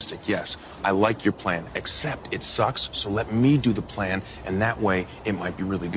fantastic. Yes, I like your plan, except it sucks, so let me do the plan, and that way it might be really good.